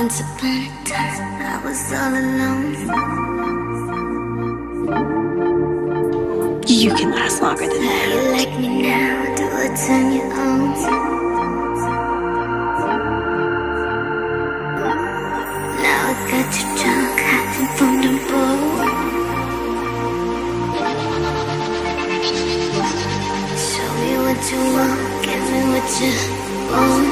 Once upon a time, I was all alone. You can last longer than Now that. you like me now, do it on your own. Now I got you drunk, hiding from the boat. Show me what you want, give me what you want.